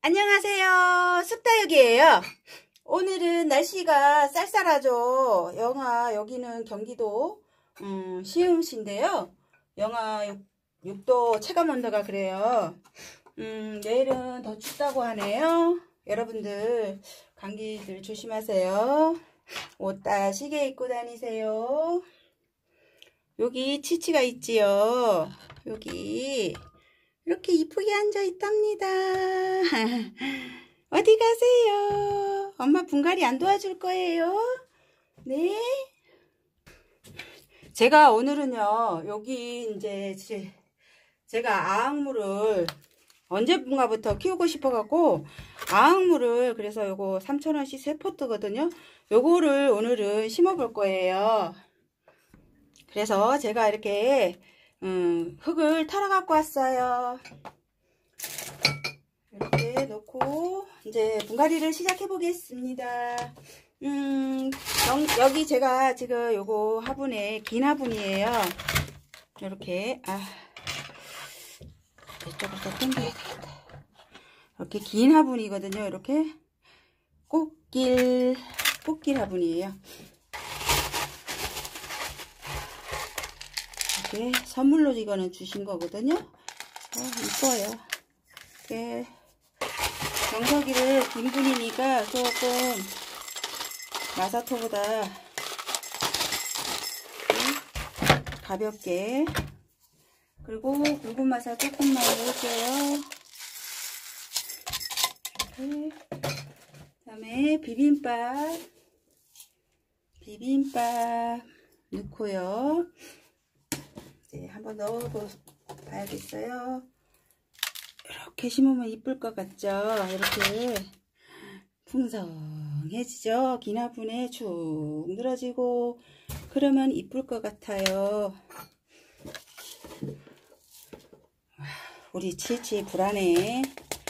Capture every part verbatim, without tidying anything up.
안녕하세요. 숲다육이에요. 오늘은 날씨가 쌀쌀하죠. 영하, 여기는 경기도 음, 시흥시인데요. 영하 육 도 체감온도가 그래요. 음, 내일은 더 춥다고 하네요. 여러분들 감기들 조심하세요. 옷 따시게 입고 다니세요. 여기 치치가 있지요. 여기 이렇게 이쁘게 앉아 있답니다. 어디 가세요? 엄마 분갈이 안 도와줄 거예요? 네. 제가 오늘은요, 여기 이제 제가 아악물을 언제인가부터 키우고 싶어갖고 아악물을 그래서 요거 삼천 원씩 세 포트거든요. 요거를 오늘은 심어 볼 거예요. 그래서 제가 이렇게 음, 흙을 털어 갖고 왔어요. 이렇게 놓고 이제 분갈이를 시작해 보겠습니다. 음, 여기 제가 지금 요거 화분에 긴 화분이에요. 이렇게 아 이쪽으로 더 당겨야 되겠다. 이렇게 긴 화분이거든요. 이렇게 꽃길 꽃길 화분이에요. 이렇게 선물로 이거는 주신 거거든요. 어, 이뻐요. 이렇게 정석이를 긴 분이니까 조금 마사토보다 가볍게, 그리고 굵은 마사 조금만 넣을게요. 이렇게. 그 다음에 비빔밥 비빔밥 넣고요. 이제 한번 넣어봐야겠어요. 이렇게 심으면 이쁠 것 같죠? 이렇게 풍성해지죠? 긴 화분에 축 늘어지고 그러면 이쁠 것 같아요. 우리 치치 불안해.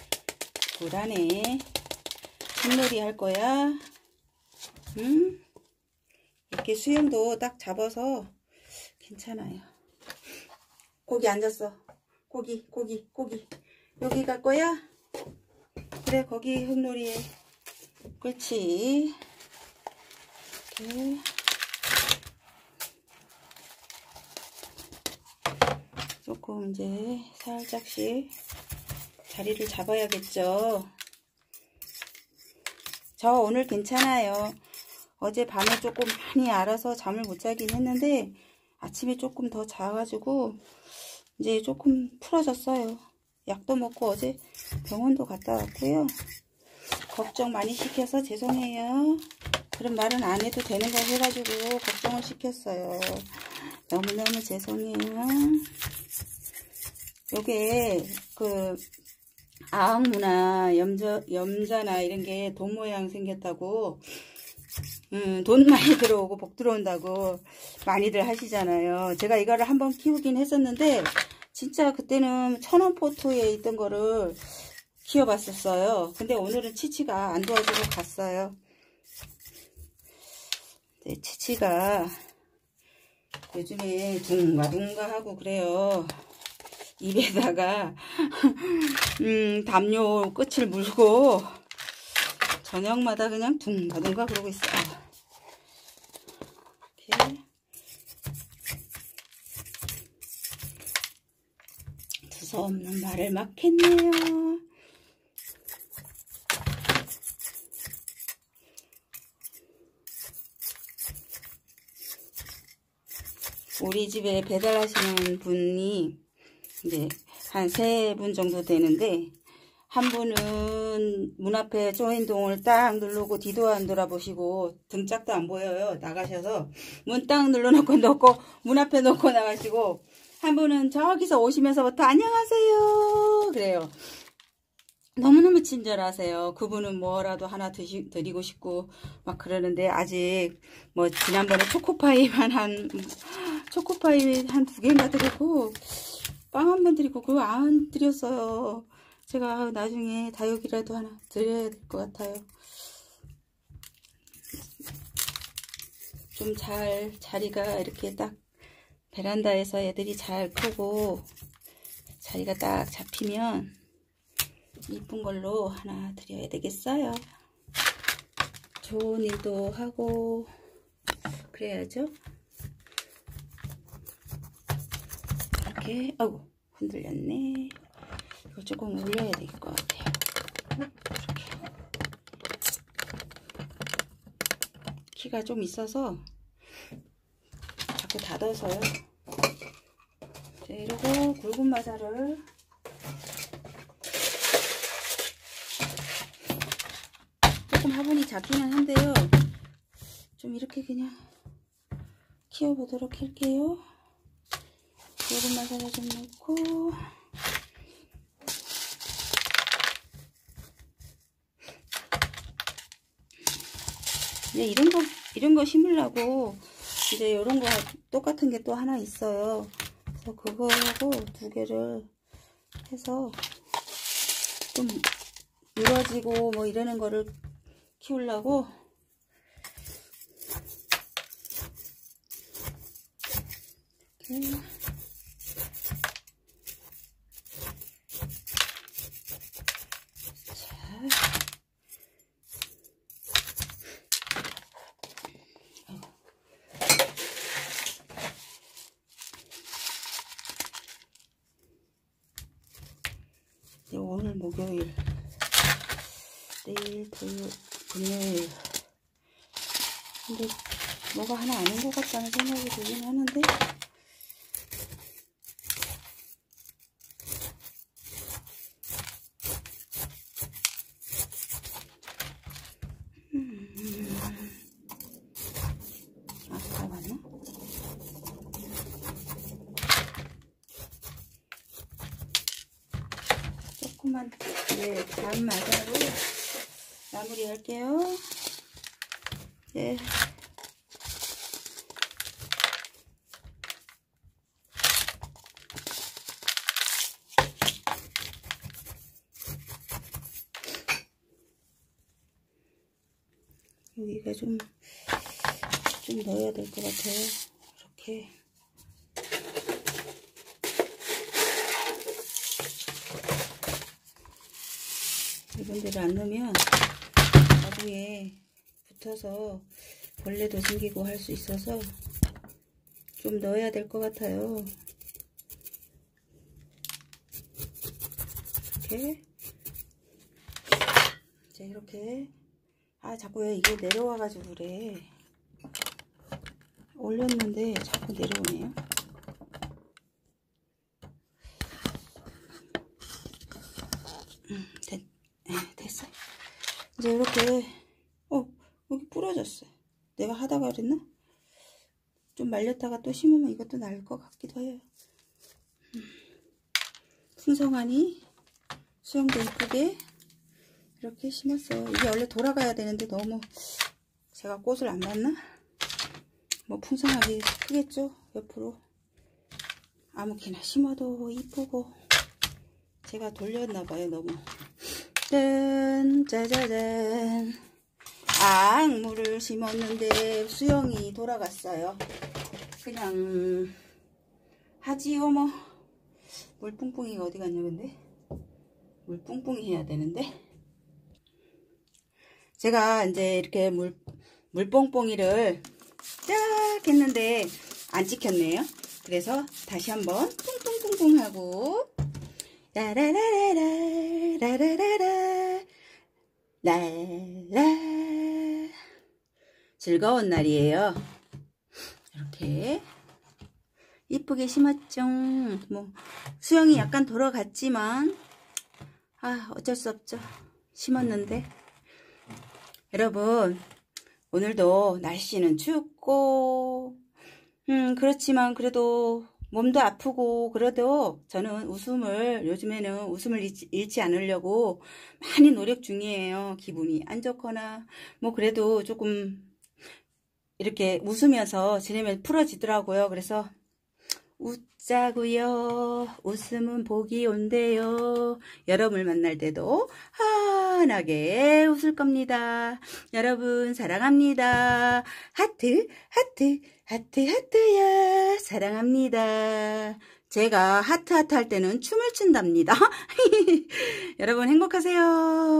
불안해. 흙놀이 할 거야. 응? 이렇게 수영도 딱 잡아서 괜찮아요. 고기 앉았어. 고기 고기 고기 여기 갈 거야? 그래, 거기 흙놀이에. 그렇지. 이렇게 조금 이제 살짝씩 자리를 잡아야겠죠. 저 오늘 괜찮아요. 어제 밤에 조금 많이 알아서 잠을 못 자긴 했는데 아침에 조금 더 자가지고 이제 조금 풀어졌어요. 약도 먹고 어제 병원도 갔다 왔고요. 걱정 많이 시켜서 죄송해요. 그런 말은 안 해도 되는 거 해가지고 걱정을 시켰어요. 너무너무 죄송해요. 요게 그 아악무나 염자, 염자나 이런 게 돈 모양 생겼다고 음, 돈 많이 들어오고 복 들어온다고 많이들 하시잖아요. 제가 이거를 한번 키우긴 했었는데 진짜 그때는 천원 포트에 있던 거를 키워봤었어요. 근데 오늘은 치치가 안 도와주고 갔어요. 네, 치치가 요즘에 둥가둥가 하고 그래요. 입에다가 음, 담요 끝을 물고 저녁마다 그냥 둥가둥가 그러고 있어요. 이렇게 두서없는 말을 막 했네요. 우리 집에 배달하시는 분이 이제 한 세 분 정도 되는데 한 분은 문 앞에 조인동을 딱 누르고 뒤도 안 돌아보시고 등짝도 안 보여요. 나가셔서 문 딱 눌러놓고 놓고 문 앞에 놓고 나가시고, 한 분은 저기서 오시면서부터 안녕하세요 그래요. 너무너무 친절하세요. 그분은 뭐라도 하나 드시, 드리고 싶고 막 그러는데 아직 뭐 지난번에 초코파이만 한 초코파이 한 두 개인가 드리고 빵 한 번 드리고 그거 안 드렸어요. 제가 나중에 다육이라도 하나 드려야 될 것 같아요. 좀 잘 자리가 이렇게 딱 베란다에서 애들이 잘 크고 자리가 딱 잡히면 이쁜 걸로 하나 드려야 되겠어요. 좋은 일도 하고 그래야죠. 이렇게. 아이고 흔들렸네. 이거 조금 올려야 될 것 같아요. 이렇게. 키가 좀 있어서 자꾸 닫아서요. 자, 이러고 굵은 마사를 조금 화분이 작기는 한데요. 좀 이렇게 그냥 키워보도록 할게요. 굵은 마사를 좀 넣고 네, 이런 거 이런 거 심으려고 이제 이런 거 똑같은 게 또 하나 있어요. 그래서 그거하고 두 개를 해서 좀 늘어지고 뭐 이러는 거를 키우려고 이렇게 자. 오늘 목요일, 내일 토요일, 금요일. 근데 뭐가 하나 아닌 것 같다는 생각이 들긴 하는데 음, 아까 맞나? 조금만 네, 잔 마사로 마무리 할게요. 네. 여기가 좀, 좀 넣어야 될 것 같아요. 이렇게. 이런 데를 안 넣으면 나중에 붙어서 벌레도 생기고 할 수 있어서 좀 넣어야 될 것 같아요. 이렇게. 이제 이렇게. 아, 자꾸 왜 이게 내려와가지고 그래. 올렸는데 자꾸 내려오네요. 음, 됐, 네, 됐어요. 이제 이렇게, 어, 여기 부러졌어요. 내가 하다가 그랬나? 좀 말렸다가 또 심으면 이것도 나을 것 같기도 해요. 음, 풍성하니 수영도 이쁘게 이렇게 심었어요. 이게 원래 돌아가야 되는데 너무 제가 꽃을 안 봤나? 뭐 풍성하게 크겠죠? 옆으로 아무렇게나 심어도 이쁘고 제가 돌렸나봐요. 너무. 짠 짜자잔. 앙무를 심었는데 수영이 돌아갔어요. 그냥 하지요 뭐. 물뿡뿡이가 어디 갔냐 근데? 물뿡뿡이 해야 되는데 제가 이제 이렇게 물, 물뽕뽕이를 쫙 했는데 안 찍혔네요. 그래서 다시 한번 뿡뿡뿡뿡 하고 라라라라라 라라라라 라라 즐거운 날이에요. 이렇게 이쁘게 심었죠. 뭐 수영이 약간 돌아갔지만 아 어쩔 수 없죠. 심었는데 여러분 오늘도 날씨는 춥고 음 그렇지만 그래도 몸도 아프고 그래도 저는 웃음을 요즘에는 웃음을 잃지, 잃지 않으려고 많이 노력 중이에요. 기분이 안 좋거나 뭐 그래도 조금 이렇게 웃으면서 지내면 풀어지더라고요. 그래서 웃자고요. 웃음은 복이 온대요. 여러분을 만날 때도 환하게 웃을 겁니다. 여러분 사랑합니다. 하트 하트 하트 하트야 사랑합니다. 제가 하트 하트 할 때는 춤을 춘답니다. 여러분 행복하세요.